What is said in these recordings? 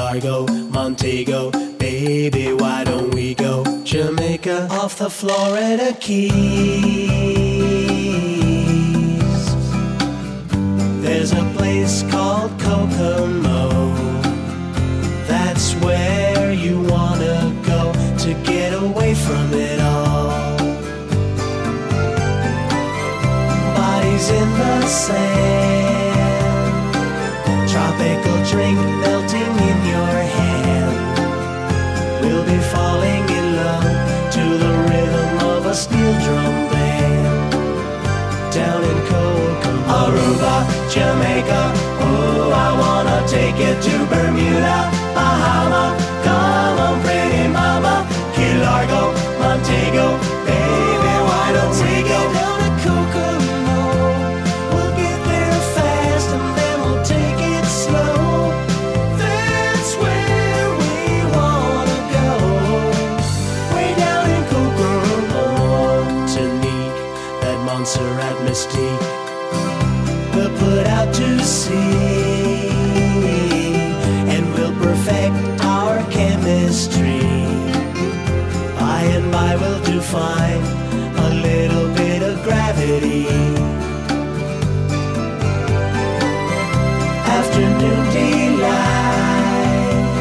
Largo, Montego, baby, why don't we go Jamaica off the Florida Keys? There's a place called Kokomo. That's where you wanna go to get away from it all. Bodies in the sand, tropical drink melting in your hand. We'll be falling in love to the rhythm of a steel drum band. Down in Kokomo, Aruba, Jamaica, oh, I wanna take you to Bermuda, Bahama, come on pretty mama, Key Largo, Montego, baby, why don't we go down to Kokomo? We'll get there fast and then we'll take it slow. That's where we wanna go, way down in Kokomo. Martinique, that Montserrat mystique, we'll put out to sea, and we'll perfect our chemistry. By and by we'll do fine, a little bit of gravity. Afternoon delight,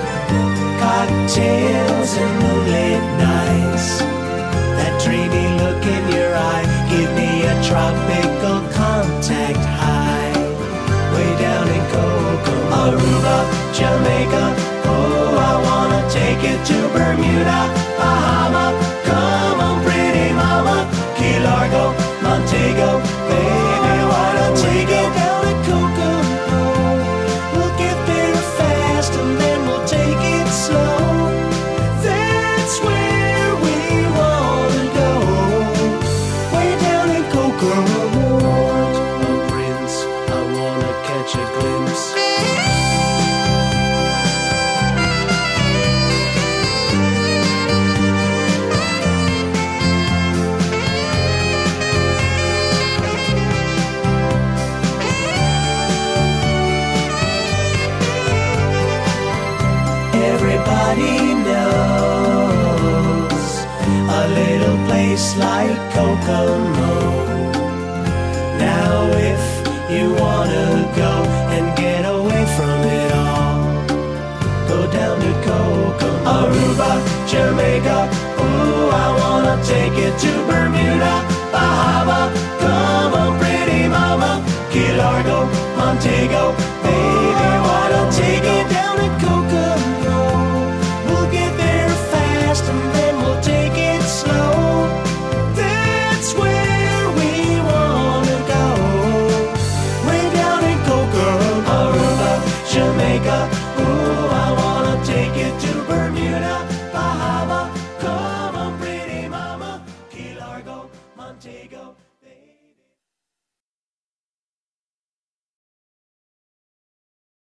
cocktails and moonlit nights. That dreamy look in your eye, give me a tropical contact high. Way down in Kokomo, Aruba, Jamaica, oh, I wanna take it to Bermuda, Bahama, come on pretty mama, Key Largo, Montego, baby, why don't we go down to Kokomo? We'll get there fast and then we'll take it slow. That's where we wanna go, way down in Kokomo. Oh Prince, I wanna catch a glimpse. Everybody knows a little place like Kokomo. Now if you wanna go and get away from it all, go down to Kokomo, Aruba, Jamaica, ooh, I wanna take it to Bermuda, Bahama, come on pretty mama, Key Largo, Montego, baby,